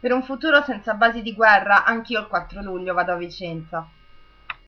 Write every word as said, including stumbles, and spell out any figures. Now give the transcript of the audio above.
Per un futuro senza basi di guerra, anch'io il quattro luglio vado a Vicenza.